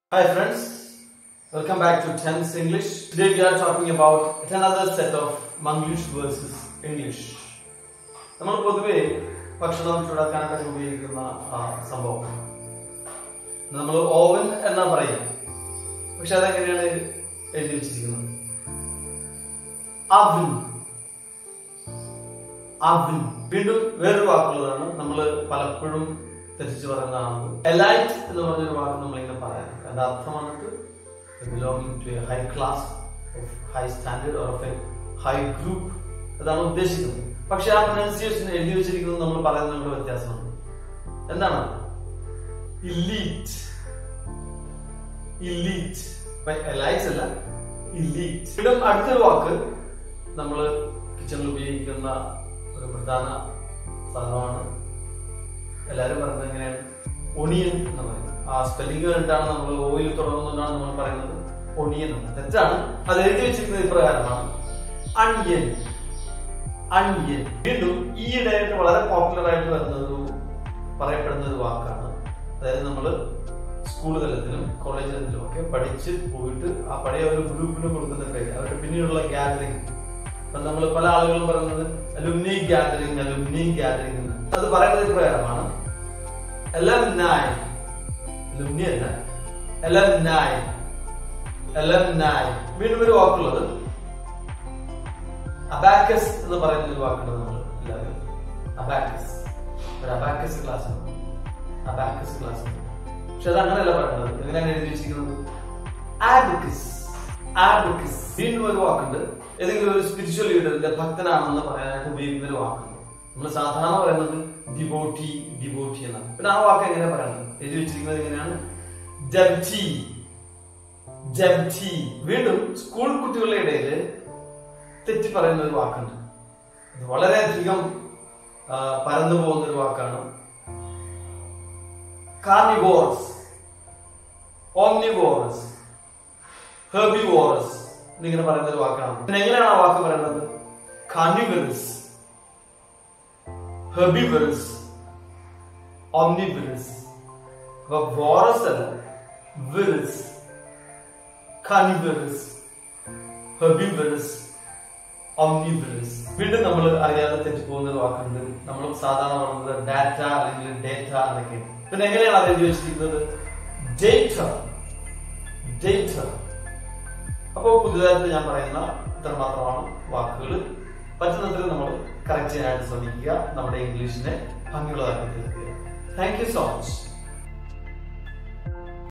Hi friends, welcome back to 10th English. Today we are talking about another set of Manglish versus English. നമ്മൾ പൊതുവെ ഭക്ഷണം ചൂടാക്കാനൊക്കെ ഉപയോഗിക്കുന്ന സംഭവം നമ്മൾ ഓവൻ എന്നാ പറയും. പക്ഷെ അതെങ്ങനെയാണ് എഴുതി വെച്ചിരിക്കുന്നത്? അവൻ. അവൻ വീണ്ടും വേറൊരു വാക്കുള്ളതാണ്. നമ്മൾ പലപ്പോഴും തെറ്റിച്ച് പറയുന്നതാണ്. എലൈറ്റ് എന്ന് പറഞ്ഞൊരു വാക്ക് നമ്മളിങ്ങനെ പറയാം. അതിന്റെ അർത്ഥമാണ് belonging to a high class of high standard or of a high group. അതാണ് ഉദ്ദേശിക്കുന്നത്. പക്ഷെ ആ പ്രൊനൗൺസിയേഷൻ എഴുതി വെച്ചിരിക്കുന്നത് നമ്മൾ പറയുന്നതിനുള്ള വ്യത്യാസമുണ്ട്. എന്താണ്? ഇലീറ്റ്. ഇലീറ്റ്. എലൈറ്റ് അല്ല, ഇലീറ്റ്. വീണ്ടും അടുത്തൊരു വാക്ക് നമ്മൾ കിച്ചണിൽ ഉപയോഗിക്കുന്ന ഒരു പ്രധാന സാധനമാണ്. എല്ലാരും പറയുന്നത് എങ്ങനെയാണ്? ഒണിയൻ എന്ന് പറയും. ആ സ്പെല്ലിംഗ് കണ്ടാണ് നമ്മൾ ഓയിൽ തുടങ്ങുന്നതാണ് നമ്മൾ പറയുന്നത് ഒണിയൻ എന്ന്. തെറ്റാണ്. അത് എഴുതി വെച്ചിരിക്കുന്നത് ഇപ്രകാരമാണ്: അണിയൻ. അണിയൻ. വീണ്ടും ഈയിടെയായിട്ട് വളരെ പോപ്പുലർ ആയിട്ട് വരുന്നൊരു പറയപ്പെടുന്ന ഒരു വാക്കാണ്. അതായത് നമ്മൾ സ്കൂൾ തലത്തിലും കോളേജ് തലത്തിലും ഒക്കെ പഠിച്ച് പോയിട്ട് ആ പഴയ ഒരു ഗ്രൂപ്പിന് കൊടുക്കുന്ന പേര്, അവരുടെ പിന്നീടുള്ള ഗ്യാതറിംഗ്. അപ്പൊ നമ്മൾ പല ആളുകളും പറയുന്നത് അലുമിനി ഗ്യാതറിംഗ്, അലുമിനി ഗ്യാതറിംഗ് എന്ന്. അത് പറയുന്നത് പ്രകാരമാണ് അലുമിനായ്. അലുമിനി അല്ല, അലുമിനായ്. അലുമിനായ്. വീണ്ടും ഒരു വാക്കുള്ളത് അബാക്കസ് എന്ന് പറയുന്ന ഒരു വാക്കുണ്ട്. നമ്മൾ എല്ലാവരും അബാക്കസ്, ഒരു അബാക്കസ് ക്ലാസ് ഉണ്ട്. അബാക്കസ് ക്ലാസ് ഉണ്ട്. പക്ഷെ അത് അങ്ങനെയല്ല പറയുന്നത്. എങ്ങനെയാണ് എഴുതി വെച്ചിരിക്കുന്നത്? ആബക്കസ്. ആബക്കസ്. വീണ്ടും ഒരു വാക്കുണ്ട്. ഏതെങ്കിലും ഒരു സ്പിരിച്വൽ ലീഡറിന്റെ ഭക്തനാണെന്ന് പറയാനായിട്ട് ഉപയോഗിക്കുന്ന ഒരു വാക്കുണ്ട്. നമ്മൾ സാധാരണ പറയുന്നത് ഡിവോട്ടി, ഡിവോട്ടി എന്നാണ്. പിന്നെ ആ വാക്ക് എങ്ങനെ പറയുന്നത്? എഴുതി വെച്ചിരിക്കുന്നത് എങ്ങനെയാണ്? ജബ്റ്റി. ജബ്റ്റി. വീണ്ടും സ്കൂൾ കുട്ടികളുടെ ഇടയിൽ തെറ്റി പറയുന്ന ഒരു വാക്കുണ്ട്. ഇത് വളരെയധികം പരന്നു പോകുന്ന ഒരു വാക്കാണ്. കാർണിവോറസ്, ഓംനിവോറസ്, ഹെർബിവോറസ് എന്നിങ്ങനെ പറയുന്ന ഒരു വാക്കാണ്. പിന്നെ എങ്ങനെയാണ് ആ വാക്ക് പറയുന്നത്? Carnivorous, herbivorous, omnivorous. അപ്പൊ വോറസ് അല്ല, വിറസ്. Carnivorous, herbivorous, ഓംനിവറസ്. വീണ്ടും നമ്മൾ അറിയാതെ തെറ്റിപ്പോകുന്ന ഒരു വാക്കുണ്ട്. നമ്മൾ സാധാരണ പറയുന്നത് ഡാറ്റ അല്ലെങ്കിൽ ഡേറ്റ എന്നൊക്കെ. പിന്നെ എങ്ങനെയാണ് അത് എഴുതി വെച്ചിരിക്കുന്നത്? ഡേറ്റ. ഡേറ്റ. അപ്പോൾ പുതുതായിട്ട് ഞാൻ പറയുന്ന ഇത്ര മാത്രമാണ് വാക്കുകൾ. പറ്റുന്നത്ര നമ്മൾ കറക്റ്റ് ചെയ്യാനായിട്ട് ശ്രമിക്കുക. നമ്മുടെ ഇംഗ്ലീഷിനെ ഭംഗിയുള്ളതാക്കി തീർക്കുക. Thank you so much.